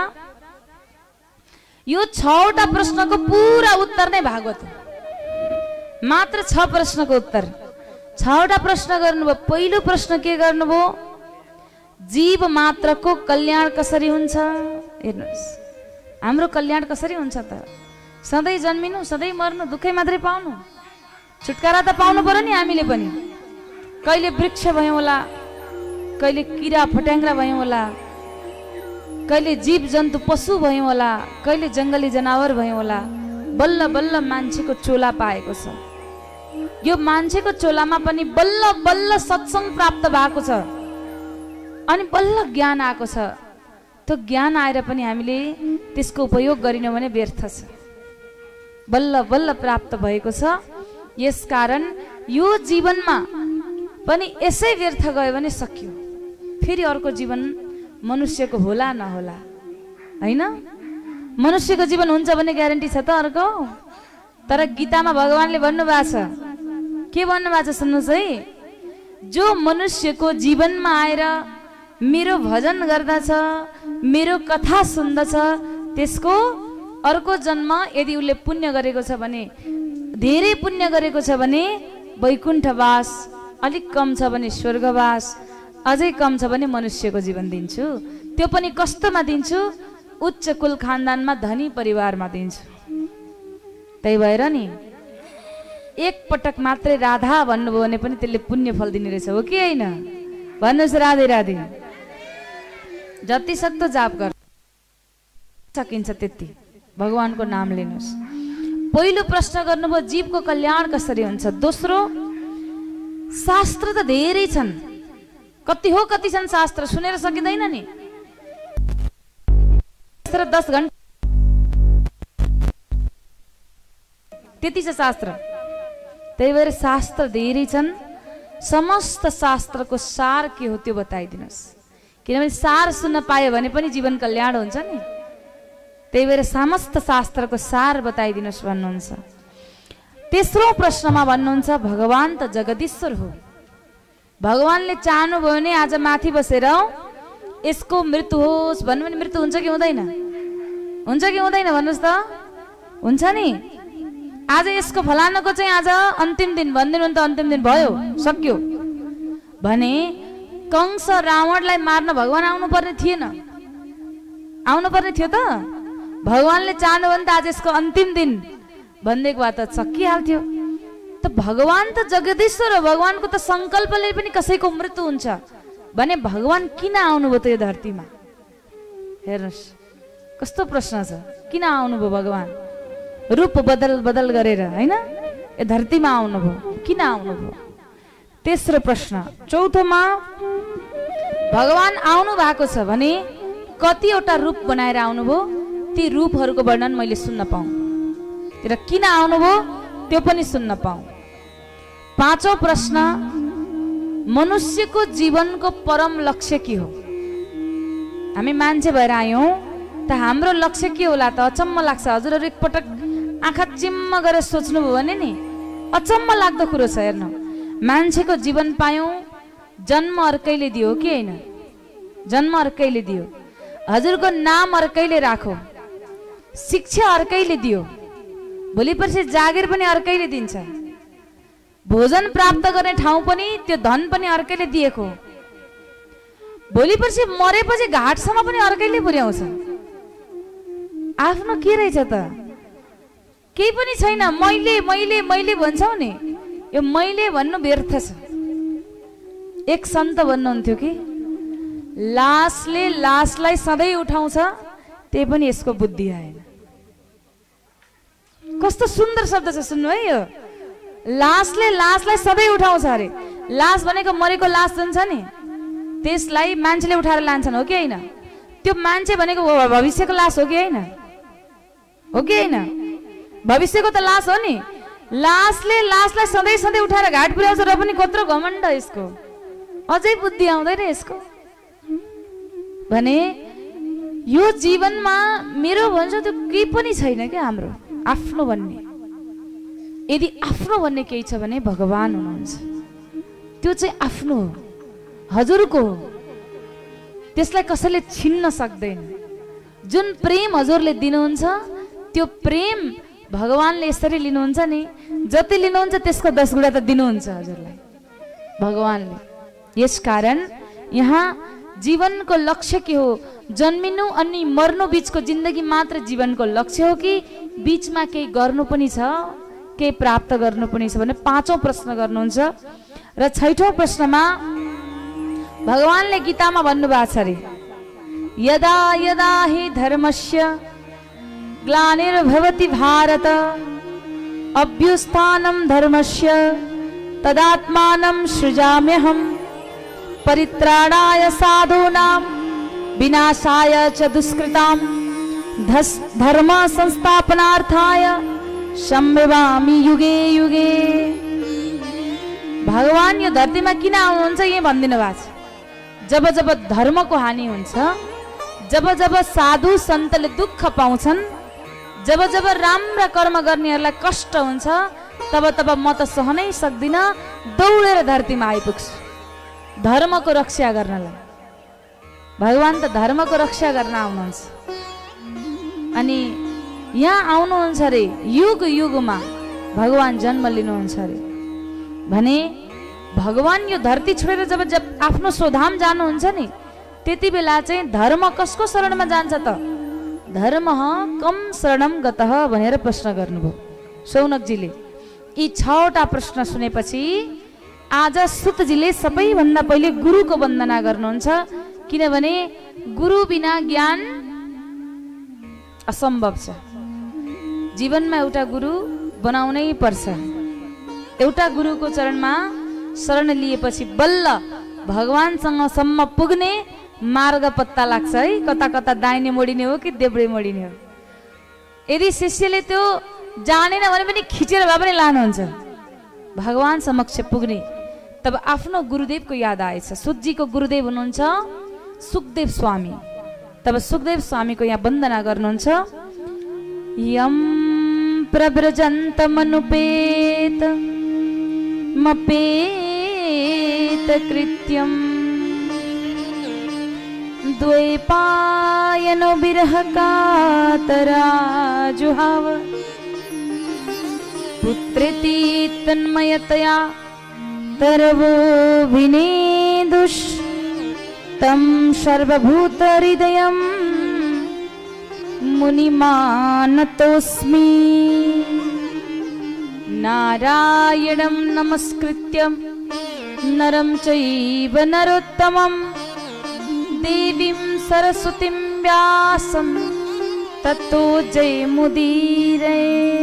यो 6वटा प्रश्नको पूरा उत्तर नै भागवत हो। मात्र 6 प्रश्नको उत्तर, 6वटा प्रश्न गर्नुभयो। पहिलो प्रश्न के गर्नुभयो? जीव मात्रको कल्याण कसरी हुन्छ? हेर्नुहोस्, हाम्रो कल्याण कसरी हुन्छ त? सधैँ जन्मिनु, सधैँ मर्नु, दुःखै मात्रै पाउनु? छुटकारा त पाउनु पर्यो नि हामीले पनि। कहिले वृक्ष भयौँ होला, कहिले किरा फट्याङ्ग्रा भयौँ होला, कहिले जीव जन्तु पशु भयौँ होला, कहिले जङ्गली जनावर भयौँ होला। बल्ल बल्ल मान्छेको चोला पाएको छ। यो मान्छेको चोलामा पनि बल्ल बल्ल सत्संग प्राप्त भएको छ अनि बल्ल ज्ञान आएको छ। त्यो ज्ञान आएर पनि हामीले त्यसको उपयोग गरिनौँ भने व्यर्थ छ। बल्ल बल्ल प्राप्त भएको छ। यसकारण यो जीवनमा पनि यसै व्यर्थ गयो भने सकियो। फेरि अर्को जीवन मनुष्यको होला नहोला, हैन? मनुष्यको जीवन हुन्छ भन्ने ग्यारेन्टी छ त अर्को? तर गीतामा भगवानले भन्नुभएको छ, के भन्नुभएको छ सुन्नुहोस् है। जो मनुष्यको जीवनमा आएर मेरो भजन गर्दछ, मेरो कथा सुन्दछ, त्यसको अर्को जन्म यदि उसले पुण्य गरेको छ भने, धेरै पुण्य गरेको छ भने वैकुण्ठवास, अलिक कम छ भने स्वर्गवास, अझै कम छ भने मनुष्यको जीवन दिन्छु। त्यो पनि कस्तोमा दिन्छु? उच्च कुल खानदानमा धनी परिवारमा दिन्छु। त्यही भएर नि एक पटक मात्रै राधा भन्नुभयो भने पनि त्यसले पुण्य फल दिने रहेछ, हो कि होइन? भन्नुहोस् राधे राधे। जति सक्दो जाप गर्नु सकिन्छ त्यति भगवानको नाम लिनुहोस्। पहिलो प्रश्न गर्नुभयो जीवको कल्याण कसरी हुन्छ। दोस्रो, शास्त्र त धेरै छन्, कति हो कति छन् शास्त्र सुनेर सकिँदैन नि। 10 घण्टा त्यति छ शास्त्र। त्यही भएर शास्त्र धेरै छन्। समस्त शास्त्रको सार के हो त्यो बताइदिनुहोस्, किनभने सार सुन्न पायो भने पनि जीवन कल्याण हुन्छ नि। त्यही भएर समस्त शास्त्रको सार बताइदिनुहोस् भन्नुहुन्छ। तेस्रो प्रश्नमा भन्नुहुन्छ भगवान त जगदीश्वर हो। भगवानले चाहनुभयो भने आज माथि बसेर यसको मृत्यु होस् भन्नु भने मृत्यु हुन्छ कि हुँदैन? हुन्छ कि हुँदैन भन्नुहोस् त? हुन्छ नि। आज यसको फलानाको चाहिँ आज अन्तिम दिन भनिदिनु भने त अन्तिम दिन भयो, सक्यो। भने कंस रावणलाई मार्न भगवान आउनु पर्ने थिएन? आउनु पर्ने थियो त? भगवानले चाहनु भने त आज यसको अन्तिम दिन भनिदिएको भए त सकिहाल्थ्यो। त भगवान त जगदीश्वर हो। भगवानको त संकल्पले पनि कसैको मृत्यु हुन्छ भने भगवान किन आउनुभयो त यो धरतीमा? हेर्नुहोस् कस्तो प्रश्न छ। किन आउनुभयो भगवान? रूप बदल गरेर हैन, यो धरतीमा आउनुभयो। किन आउनुभयो? तेस्रो प्रश्न। चौथोमा भगवान आउनु भएको छ भने कतिवटा रूप बनाएर आउनुभयो? ती रूपहरूको वर्णन मैले सुन्न पाऊँ र किन आउनुभयो त्यो पनि सुन्न पाऊँ। पाँचौं प्रश्न। मनुष्यको जीवनको परम लक्ष्य के हो? हामी मान्छे भएर आयौं त हाम्रो लक्ष्य के होला त? अचम्म लाग्छ। हजुरहरू एकपटक आँखा चिम्म गरेर सोच्नुभयो भने नि अचम्म लाग्दो कुरो छ। हेर्नु, मान्छेको जीवन पायौं, जन्म अर्कैले दियो कि हैन? जन्म अर्कैले दियो। हजुरको नाम अर्कैले राखो, शिक्षा अर्कैले दियो, भोलि पर्सि जागिर पनि अर्कैले दिन्छ, भोजन प्राप्त गर्ने ठाउँ पनि त्यो धन पनि अर्कैले दिएको। भोलि पर्सि मरेपछि घाटसम्म पनि अर्कैले पुर्याउँछ। आफ्नो के रहेछ त? केही पनि छैन। मैले मैले मैले भन्छौ नि, यो मैले भन्नु व्यर्थ छ। एक सन्त भन्नुहुन्थ्यो कि लासले लासलाई सधैँ उठाउँछ, त्यही पनि यसको बुद्धि आएन। कस्तो सुन्दर शब्द छ, सुन्नु है। यो लासले लासलाई सधैँ उठाउँछ अरे। लास भनेको मरेको लास हुन्छ नि, त्यसलाई मान्छेले उठाएर लान्छन्, हो कि होइन? त्यो मान्छे भनेको भविष्यको लास हो कि होइन? हो कि होइन? भविष्यको त लास हो नि। लासले लासलाई सधैँ सधैँ उठाएर घाट पुर्याउँछ र पनि कत्रो घमण्ड यसको, अझै बुद्धि आउँदैन यसको। भने यो जीवनमा मेरो भन्छ त्यो केही पनि छैन क्या हाम्रो आफ्नो भन्ने। यदि आफ्नो भन्ने केही छ भने भगवान हुनुहुन्छ। त्यो चाहिँ आफ्नो हो, हजुरको हो, त्यसलाई कसैले छिन्न सक्दैन। जुन प्रेम हजुरले दिनुहुन्छ त्यो प्रेम भगवानले यसरी लिनुहुन्छ नि, जति लिनुहुन्छ त्यसको 10 गुणा त दिनुहुन्छ हजुरलाई भगवानले। यसकारण यहाँ जीवनको लक्ष्य के हो? जन्मिनु अनि मर्नु बीचको जिन्दगी मात्र जीवनको लक्ष्य हो कि बीचमा केही गर्नु पनि छ, केही प्राप्त गर्नु पनि छ भने पाँचौं प्रश्न गर्नुहुन्छ। र छैठौं प्रश्नमा भगवानले गीतामा भन्नुभएको छ अरे, यदा यदा हि धर्मस्य ग्लानिर्भवति भारत अभ्युत्थानं धर्मस्य तदात्मानं सृजाम्यहम् परित्राणाय साधूनां विनाशाय च दुष्कृतां धर्म संस्थापनार्थाय सम्भवामि युगे युगे। भगवान यो धरतीमा किन आउनुहुन्छ ये भनिदिनु भएको छ। जब जब धर्मको हानि हुन्छ, जब जब साधु सन्तले दुःख पाउँछन्, जब जब राम्रा कर्म गर्नेहरूलाई कष्ट हुन्छ, तब तब म त सहनै सक्दिन, दौडेर धरतीमा आइपुग्छु धर्मको रक्षा गर्नलाई। भगवान त धर्मको रक्षा गर्न आउनुहुन्छ। अनि यहाँ आउनुहुन्छ अरे युग युगमा भगवान जन्म लिनुहुन्छ अरे। भने भगवान यो धरती छोडेर जब जब आफ्नो स्वधाम जानुहुन्छ नि, त्यति बेला चाहिँ धर्म कसको शरणमा जान्छ त? धर्म कम शरणम गतः भनेर प्रश्न गर्नुभयो शौनकजीले। यी 6वटा प्रश्न सुनेपछि आज सुतजीले सबैभन्दा पहिले गुरुको वन्दना गर्नुहुन्छ, किनभने गुरु बिना ज्ञान असम्भव छ। जीवनमा एउटा गुरु बनाउनै पर्छ। एउटा गुरुको चरणमा शरण लिएपछि बल्ल भगवानसँग सम्म पुग्ने मार्ग पत्ता लाग्छ है, कता कता दाहिने मोडिने हो कि देब्रे मोडिने हो। यदि शिष्यले त्यो जानेन भने पनि खिचेर भए पनि लानुहुन्छ भगवान समक्ष पुग्ने। तब आफ्नो गुरुदेवको याद आएछ। सुतजीको गुरुदेव हुनुहुन्छ सुखदेव स्वामी। तब सुखदेव स्वामीको यहाँ वन्दना गर्नुहुन्छ। यम प्रव्रजन्त मनुपेत मपेत कृत्यम द्वैपायनो विरह कातराजुहाव पुत्रेति तन्मयतया तरवो विनेदुष तं सर्वभूत हृदयं मुनिमानतोऽस्मि नारायणं नमस्कृत्य नरं चैव नरोत्तमं देवीं सरस्वतीं व्यासं ततो जयमुदीरये।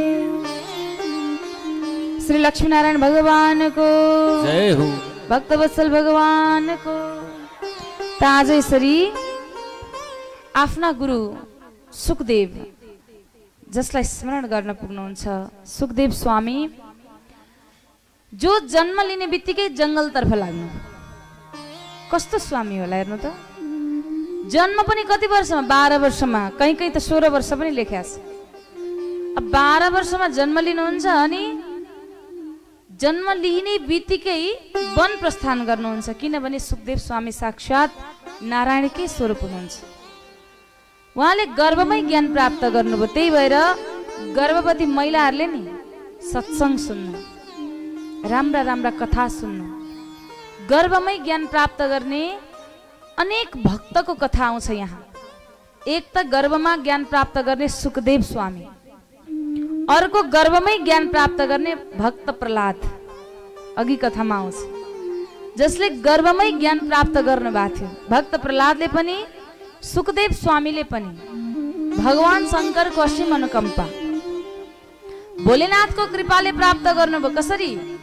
श्री लक्ष्मीनारायण भगवान को जय हो। भक्तवत्सल भगवान को। त आज यसरी आफ्ना गुरु सुखदेव जसलाई स्मरण गर्न पुग्नुहुन्छ सुखदेव स्वामी, जो जन्म लिने बित्तिकै जंगलतर्फ लाग्नु। कस्तो स्वामी होला हेर्नु त। जन्म पनि कति वर्षमा? 12 वर्षमा, कहीँ कहीँ त 16 वर्ष पनि लेख्या छ। अब 12 वर्षमा जन्म लिनुहुन्छ अनि जन्म लिने बित्तिकै वन प्रस्थान गर्नुहुन्छ, किनभने सुखदेव स्वामी साक्षात नारायणकै स्वरूप हुनुहुन्छ। उहाँले गर्भमै ज्ञान प्राप्त गर्नुभयो। त्यही भएर गर्भवती महिलाहरूले नि सत्संग सुन्नु, राम्रा राम्रा कथा सुन्नु, गर्भमै ज्ञान प्राप्त गर्ने अनेक भक्तको कथा आउँछ यहाँ। एक त गर्भमा ज्ञान प्राप्त गर्ने सुखदेव स्वामी, अर्को गर्भमै ज्ञान प्राप्त गर्ने भक्त प्रहलाद। अघि कथामा आउँछ जसले गर्भमै ज्ञान प्राप्त गर्नु भएको थियो। भक्त प्रहलादले पनि सुखदेव स्वामीले पनि भगवान शङ्करको असीम अनुकम्पा भोलेनाथको कृपाले प्राप्त गर्नुभयो। कसरी?